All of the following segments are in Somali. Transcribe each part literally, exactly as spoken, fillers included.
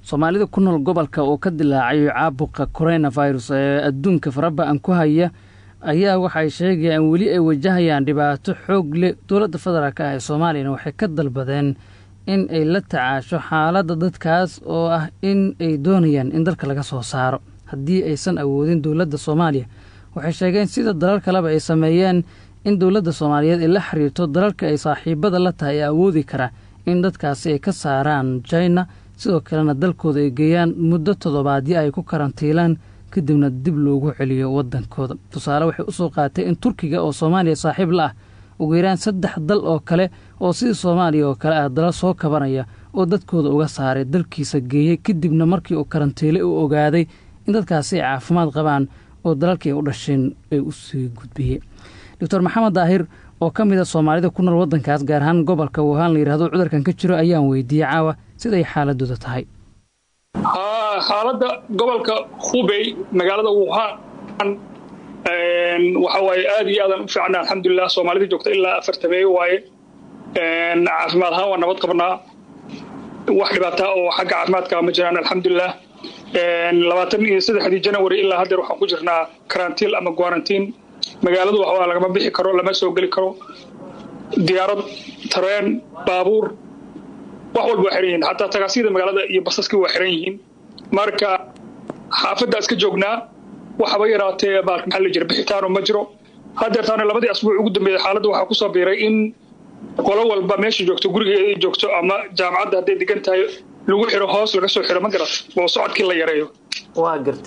Soomaalida ku nool gobolka oo ka dilaacay caabuqa coronavirus ee adduunka faraba'an ku haya ayaa waxay sheegayaan weli ay wajahayaan dhibaato xoog leh. Dowladda federaalka ah ee Soomaaliya waxay ka dalbadeen in ay la tacaasho xaaladda dadkaas oo ah in ay doonayaan in dalka laga soo saaro haddii aysan awoodin. Dowladda Soomaaliya waxay sheegeen sida dalal kaleba ay sameeyeen in dowladda Soomaaliyeed ay la xiriirto dalalka ay saaxiibada la tahay ee awoodi kara in dadkaasi ay ka saaraan China, sidoo kalena dalkooda ay geeyaan muddo toddobaadyo ay ku karantiilaan kadibna dib loogu celiyo wadankooda. Tusaale waxay u soo qaatay in Turkiga oo Soomaaliya saaxiib la ah ugu yaraan saddex dal oo kale oo sidii Soomaaliya oo kale ah dal soo kabanaya oo dadkooda uga saaray dalkiisa geeyay kadibna markii uu karantiilay uu ogaaday in dadkaasi caafimaad qabaan oo dalalkii u dhasheen ay u sii gudbiyay. Doctor Maxamed Daahir oo ka mid ah Soomaalida ku nool wadankaas gaar ahaan gobolka Wuhan la yiraahdo cudurkan ka jiro ayaan weydiiyay caawa siday xaaladooda tahay. ها حالة قبل كخوبي مقالة ووهان وحواي آدي أيضا فعنا الحمد لله Soomaalida joogta ilaa afartamay waaye caafimaadha waa nabad qabnaa wax dhibaato oo xagga caafimaadka ma jiraan alxamdulillah. labaatan iyo saddex January ilaa hadda waxaan ku jirnaa karantiil ama quarantine. magaaladu waxa laga ma bixi karo, lama soo gali karo, diyaarad, tareen, baabuur wax walba xiran yihiin, hatta tagaasida magaalada iyo basaska waa xiran yihiin. marka xaafadda iska joognaa waxba yaraatee baalka maxaa la jira bixitaan ma jiro. haddeertaan labadii asbuuc ugu dambeeyay xaaladda waxa ku soo biiray in qolo walba meesha joogto guriga ay joogto ama jaamacadda hadday degan tahay lagu xiro hoos laga soo xiro ma garat oo socodkii la yareeyo. waa gartay.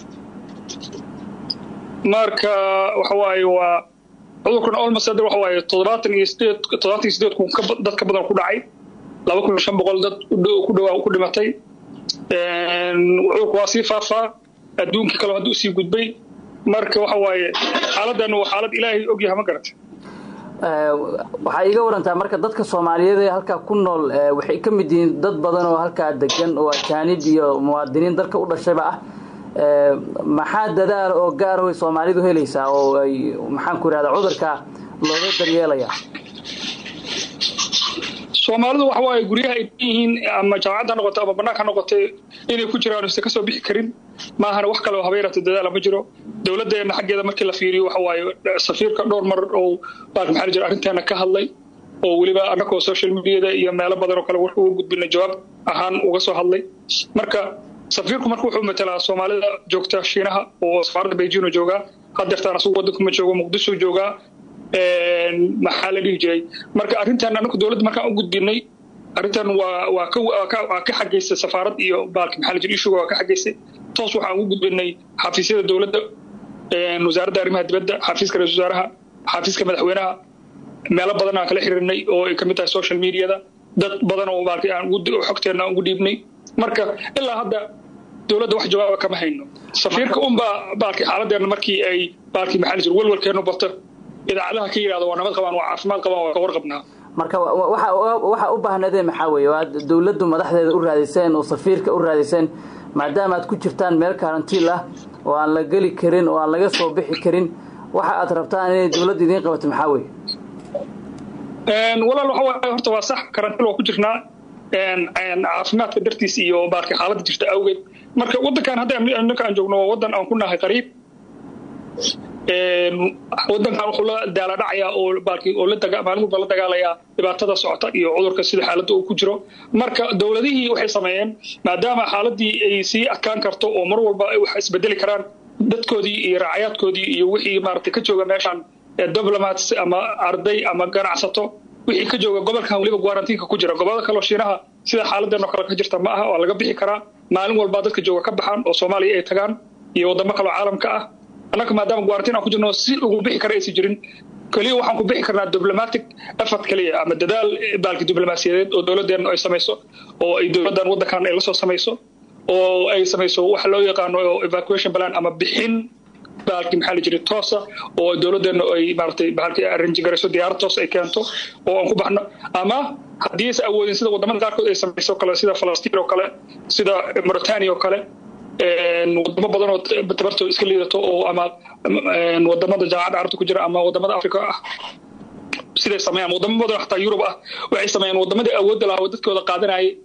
marka waxa waaye waa cudurkan almost hadda waxa waaye toddobaatan iyo siddeed kun dad ka badan ku dhacay, laba kun iyo shan boqol dad ku dhawaa ku dhimatay. cudurku waa sii faafaa adduunka kale hadda u sii gudbay. marka waxa waaye xaaladdan waa xaalad ilaahay og yahay ma garatay. waxaa iga warantaa marka dadka Soomaaliyeed ee halka ku nool waxay ka mid yihiin dad badan oo halka degan oo ajaanib iyo muwaadiniin dalka u dhashayba ah. maxaa dadaal oo gaar ah Soomaalidu helaysaa oo ay maxaan ku raada cudurka looga daryeelaya? Soomaalidu waxa waaye guryaha ay yihiin ama jaamacadda noqoto ama banaanka noqoto inay ku jiraan oo ka soo bixi karin maahan wax kale oo habeerato dadaal ma jiro. dawladdeena xaggeeda markii la fiiriyo waxa waaye safiirka dhowr mar oo baa maxaa jira arrinteena ka hadlay oo waliba anagoo social media iyo meelo badan oo kale wuxuu u gudbinay jawaab ahaan uga soo hadlay. marka safiirku markuu wuxuu matalaa Soomaalida joogta Shiinaha oo safaaradda Beijing jooga, haddeertaan asugu wadanka ma joogo, Muqdisho jooga. maxaa la dhihi jiray marka arrintan anagu dawladda markaan u gudbinay arrintan waa waa ka waa ka xageysay safaarad iyo baalka maxaa la jiray isugu waa ka xageysay toos waxaan ugu gudbinay xafiisyada dawladda, wasaaradda arrimaha dibadda, xafiiska ra'iisul wasaaraha, xafiiska madaxweynaha, meelo badan aan kala xiriirnay oo ay ka mid tahay social media-da, dad badan oo baalka aan ugu xogteena ugu dhiibnay. marka ilaa hadda dawladda wax jawaab kama hayno. safiirka umba baalka xaaladdeena markii ay baalki maxaa la jiray walwalkeenu bato idaacadaha ka yiraahdo waa nabad qabaan, waa caafimaad qabaan, waa ka warqabnaa. marka waxa waxa u baahnadeen maxaa weeye waa dawladdu madaxdeeda u raadiseen oo safiirka u raadiseen maadaama aad ku jirtaan meel karantiil ah oo aan la gali karin oo aan laga soo bixi karin waxa aad rabtaan inay dawladdu idin qabato maxaa weeye? een walaal waxa waaye horta waa sax karantiil waa ku jirnaa een een caafimaadka dartiis iyo baarka xaaladda jirta awgeed. marka wadankan hadda annaka aan joogno waa wadan aan ku nahay qariib wadankan wuxuu la daala dhacayaa oo baalkii oo la dagaa maalmo bala dagaalaya dhibaatada socota iyo cudurka sida xaaladda uu ku jiro. marka dawladihii waxay sameeyeen maadaama xaaladii ay sii adkaan karto oo mar walba ay wax isbedeli karaan dadkoodii iyo raacayaadkoodii iyo wixii maartay ka jooga meeshan diplomats ama arday ama ganacsato wixii ka jooga gobolkan waliba quarantine ku jira gobolka kale Shiinaha sida xaaladdan oo kale ka jirta ma aha oo laga bixi karaa maalin walba dadka jooga ka baxaan oo Soomaaliya ay tagaan iyo wadamo kale caalamka ah. anaka maadaama quarantine ku jirno si ugu bixi kara aysan jirin kaliya waxaan ku bixi karnaa diplomatic effort kaliya ama dadaal baalki diblomaasiyadeed oo dawladdeena ay samayso oo ay dawladdan wadankan ay la soo samayso oo ay samayso waxa loo yaqaan evacuation plan ama bixin baalki maxaa la jiray toosa oo dawladdeena ay maartay baalki arrange garayso diyaarad toos ay keento oo aan ku baxno ama haddii ay awoodin sida wadamada qaarkood ay samayso kale sida Falastiin oo kale sida Mauritania oo kale wadamo badan oo tabarto iska liidato oo ama wadamada jaacad carabta ku jira ama wadamada Afrika ah sida sameeyaan wadamo badan xataa Yurub ah waxay sameeyaan wadamada awoodda lahaa dadkooda qaadanayay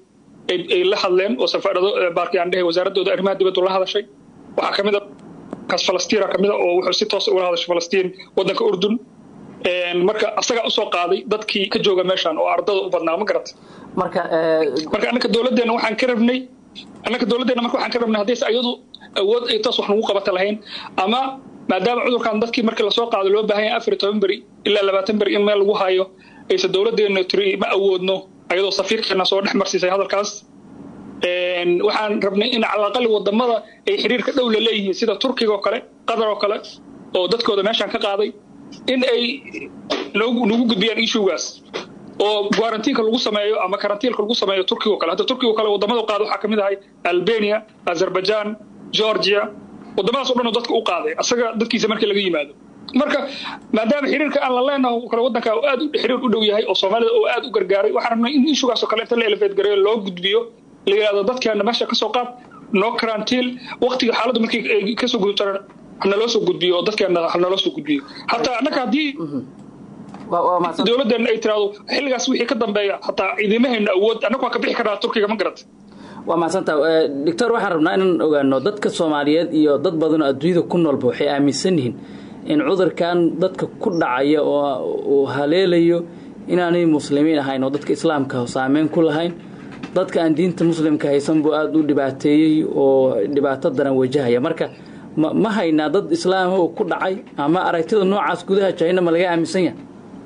ay la hadleen oo safaarado baarkii aan dhahay wasaaradooda arrimaha dibadda la hadashay waxa kamid ah kaas Falastiin kamid ah oo wuxuu si toos ah ula hadashay Falastiin wadanka Urdun een marka asaga u soo qaaday dadkii ka jooga meeshan oo ardada u badnaa ma garat marka marka anaka dawladeena waxaan ka rabnay anaka dawladeena marka waxaan ka rabnay hadii ayadu awood ay taas wax nagu qabata lahayn ama maadaama cudurkan dadkii markii la soo qaado loo baahan yahay afar iyo toban bari ilaa labaatan bari in meel lagu hayo aysa dawladeena tiri ma awoodno ayadoo safiirkeena soo dhaxmarsiisay hadalkaas een waxaan rabnay in calaqal wadamada ay xiriirka dhow la leeyihiin sida Turkiga oo kale Qatar oo kale oo dadkooda meeshan ka qaaday in ay lagu lagu gudbiyaan issuegaas oo quarantine lagu sameeyo ama karantiilka lagu sameeyo Turkiga oo kale hadda Turkiga oo kale wadamada qaado waxa kamid ah Albania Azerbaijan Georgia wadamadaas oo dhan dadka u qaaday asaga dadkiisa markii laga yimaado marka maadaama xiriirka aan la leenahay kala wadanka oo aad u xiriir u dhow yahay oo Soomaalida oo aad u gargaaray waxaan rabnay in issuegaas oo kale inta la elevate gareeyo loo gudbiyo la yiraahdo dadkeena meesha ka soo qaad no karantiil waqtiga xaaladdu markii ka soo gudubtay ana loo soo gudbiyo dadkeena ana loo soo gudbiyo hatta anaka hadii waa ma dawladdan ay tiraado xilligaas wixii ka dambeeya hatta ciidamaheenna awood anaka ka bixi karaa Turkiga ma garat waa ma santa doctor waxaan rabnaa inaan ogaano dadka Soomaaliyeed iyo dad badan oo adduunyada ku nool waxay aaminsan yihiin in cudurkan dadka ku dhacaya oo haleelayo inaanay muslimiin ahayn oo dadka islaamka saameyn ku lahayn dadka aan diinta muslimka haysan buu aad u dhibaateeyay oo dhibaato daran wajahaya marka ma hayna dad islaam oo ku dhacay ama aragtida noocaas gudaha China ma laga aaminsan yahay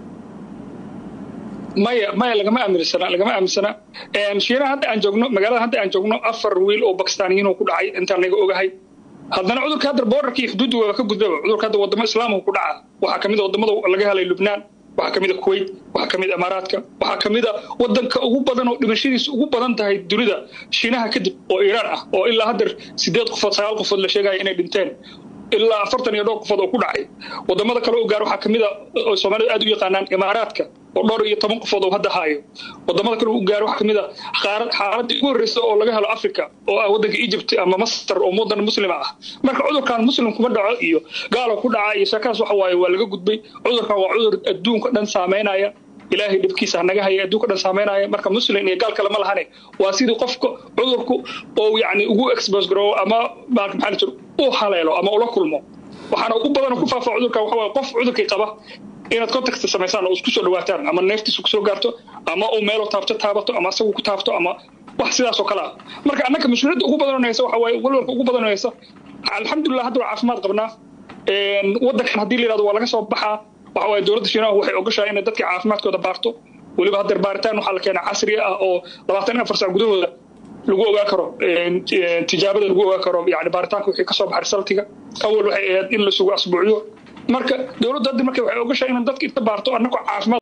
maya maya laga ma aaminsana laga ma aaminsana een Shiina hadda aan joogno magaalada hadda aan joogno afar wiil oo Pakistaaniyiin oo ku dhacay inta anaga ogahay haddana cudurka hadda borderkii xuduudda ka gudbay cudurka hadda wadamo islaamka ku dhaca waxa kamid ah wadamada laga helay Lebanon waxa kamid ah Kuwait waxa kamid ah Imaaraadka waxa kamid ah wadanka ugu badan oo dhimashadiisu ugu badan tahay dunida Shiinaha kadib oo Iran ah oo ilaa hadda sideed qof sagaal qof la sheegay inay dhinteen ilaa afartan iyo dhowr qof oo ku dhacay wadamada kale oo gaar waxa kamid ah oo Soomaalidu aad u yaqaanaan Imaaraadka oo dhowr iyo toban qof oo hadda haayo wadamada kale oo gaar waxa kamid ah xaaladii ugu horeysay oo laga helo Afrika oo ah wadanka Egypt ama Masar oo mudan muslim ah marka cudurkan muslim kuma dhaco iyo gaalo ku dhaca iyo shakaas waxa waaye waa laga gudbay cudurkan waa cudur adduunka dhan saameynaya ilaahay dibkiisa naga hayay adduunka dhan saameynaya marka muslim iyo gaal kale ma lahane waa sidii qofka cudurku oo yaani ugu expose garow ama maxaa la jiro oo haleelo ama ula kulmo waxaana ugu badan ku faafa cudurka waxa waaye qof cudurkii qaba inaad contact sameeysan oo isku soo dhawaataan ama neeftiisu ku soo gaarto ama oo meel oo taabto taabato ama asagu ku taabto ama wax sidaas oo kala marka annaka mashruucda ugu badanaysa waxa waaye walwalka ugu badanaysa alxamdulillah hadda caafimaad qabnaa een wadankan hadii la yiraahdo waa laga soo baxaa waxa waaye dawladda Shiinaha waxay ogashahay in dadka caafimaadkooda baarto waliba hadda baaritaan waxa la keenay casri ah oo labaatan iyo afar saac gudahooda lagu ogaa karo tijaabada lagu ogaa karo yaani baaritaanka wixii ka soo baxay resultiga awal waxay ahayd in la sugo asbuuciyo marka dawladda hadda markay waxay ogashahay in dadka inta baarto annaka caafimaad